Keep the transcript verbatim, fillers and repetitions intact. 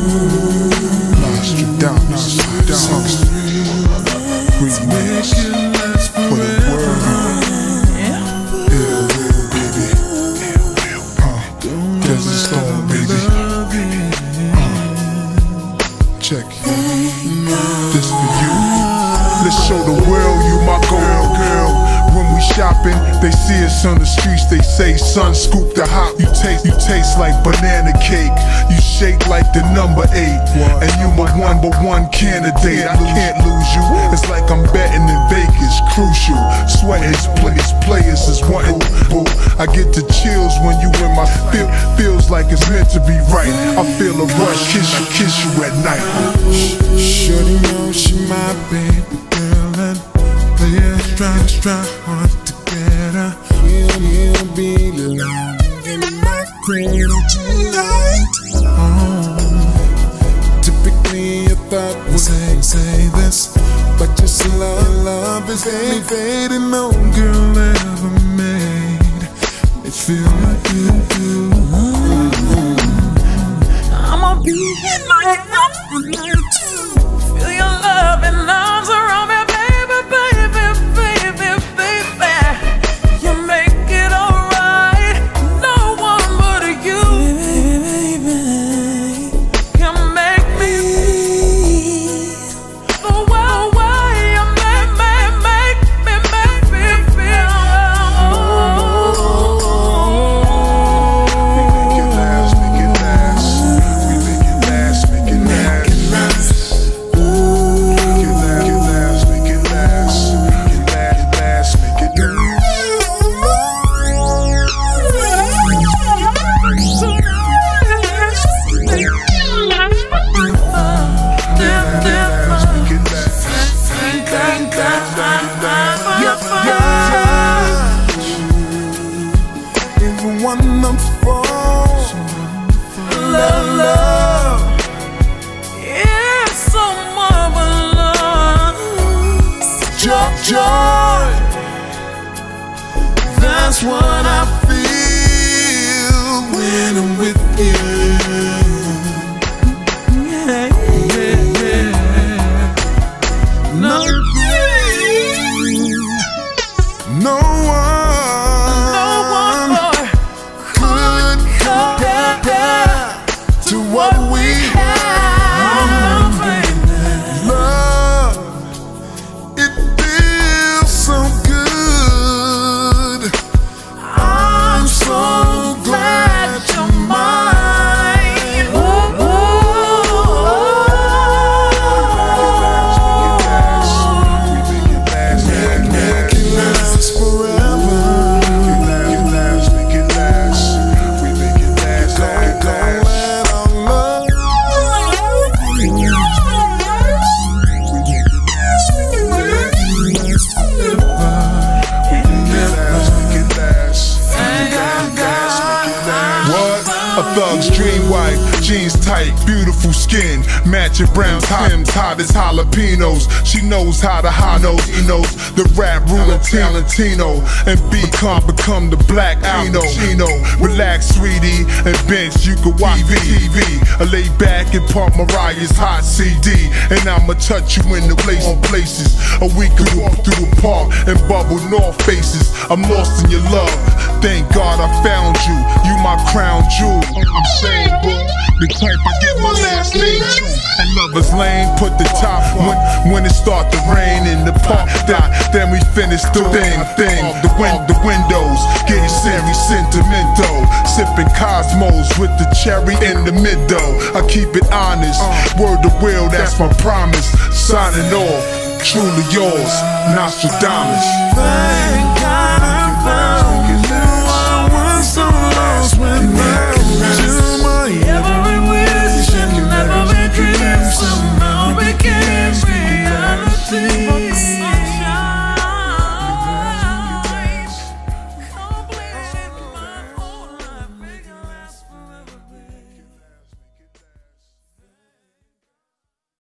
Nostradamus, Nostradamus. Remix for the world. Yeah, real, baby. Uh, Desert Storm, baby. Uh, check it. This for you. Let's show the world you my girl, girl. When we shopping, they see us on the streets, they say, son, scoop the hop. You taste, you taste like banana cake. You shake like the number eight. And you my one but one candidate. I can't lose you. It's like I'm betting in Vegas, crucial. Sweating players, players is wanting. Boo, I get the chills when you in my feel. Feels like it's meant to be right. I feel a rush, kiss you, kiss you at night. Shorty know she my baby girl and players try, try hard to get her. He'll, he'll be lying in my cradle tonight. Oh, typically I thought we'd say, say this, but just love, love is ain't fading. No girl ever made me feel like you do. I'ma be in my house tonight too. Feel your love and arms around me, baby, baby, baby, baby. You make it alright. No one but you, baby, can make me the way you make, make, make me, make me feel. Make it last, make it last. We make it last, make it last. Love, love, yeah, so marvelous. Joy, joy, that's what I feel when I'm with you. Yeah, yeah, yeah. No, no one, no one more could compare to what we have. Love, it feels so good. I'm so glad you're mine. Make it last forever. Make it last, make it last. We make it last, last, last. A thug's dream wife, jeans tight, beautiful skin, matching brown Tims, hot as jalapenos. She knows how to high nose, he knows the rap ruler Talentino, and become become the black Alpino. Relax, sweetie, and bench you can watch T V. I lay back and pump Mariah's hot C D, and I'ma touch you in the place on places. Or we can walk through the park and bubble north faces. I'm lost in your love. Thank God I found you. You my crown jewel. I'm saying, boo, the type I get my last name to. And lovers lane, put the top when when it start to rain in the park. Then, then we finish the thing, thing. The win, the windows, getting very sentimental. Sipping Cosmos with the cherry in the middle. I keep it honest. Word to will, that's my promise. Signing off, truly yours, Nostradamus. Thank God.